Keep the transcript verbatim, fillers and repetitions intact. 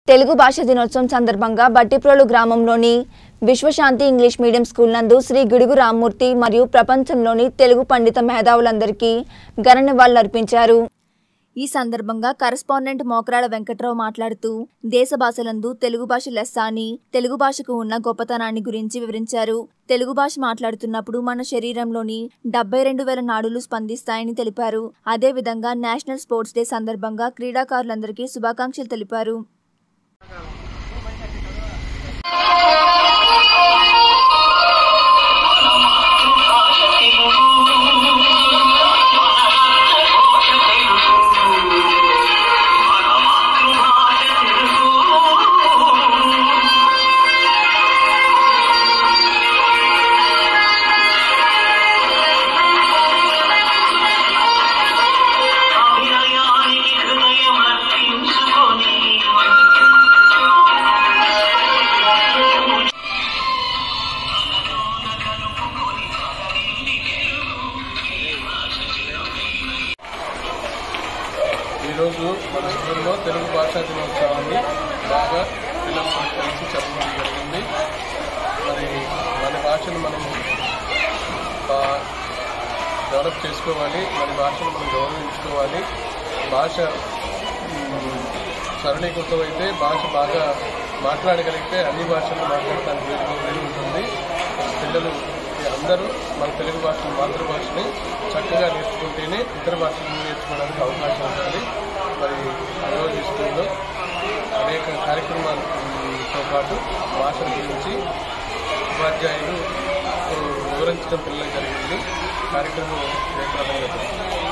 తెలుగు భాష దినోత్సవం సందర్భంగా బట్టిప్రోలు గ్రామంలోని విశ్వశాంతి ఇంగ్లీష్ మీడియం స్కూల్ నందు శ్రీ గిడుగు రామ్మూర్తి మరియు ప్రపంచంలోని తెలుగు పండిత మేధావులందరికీ ఘన నివాళులర్పించారు। ఈ సందర్భంగా కరెస్పాండెంట్ మోకరాల వెంకట్రావు మాట్లాడుతూ దేశ భాషలందు తెలుగు భాష లెస్స అని తెలుగు భాషకు ఉన్న గొప్పతనాన్ని గురించి వివరించారు। తెలుగు భాష మాట్లాడుతున్నప్పుడు మన శరీరంలోని డెబ్బై రెండు వేల నాడులు స్పందిస్తాయని తెలిపారు। అదే విధంగా నేషనల్ స్పోర్ట్స్ డే సందర్భంగా క్రీడాకారులందరికీ శుభాకాంక్షలు తెలిపారు। ఈరోజు మన స్కూల్లో తెలుగు భాషా దినోత్సవాన్ని బాగా పిల్లలతో కలిసి చెప్పడం జరిగింది। మరి మన భాషను మనం డెవలప్ చేసుకోవాలి, మన భాషను మనం గౌరవించుకోవాలి। భాష సరళీకృతం అయితే భాష బాగా మాట్లాడగలిగితే అన్ని భాషలు మాట్లాడటానికి వీలు ఉంటుంది। పిల్లలు అందరూ మన తెలుగు భాషను మాతృభాషని చక్కగా నేర్చుకుంటేనే ఇతర భాషలను నేర్చుకోవడానికి అవకాశం ఉంటుంది। మరి ఈరోజు స్కూల్లో అనేక కార్యక్రమాలతో పాటు భాషల గురించి ఉపాధ్యాయులు వివరించడం పిల్లలకు జరిగింది। కార్యక్రమం జయప్రదంగా జరిగింది।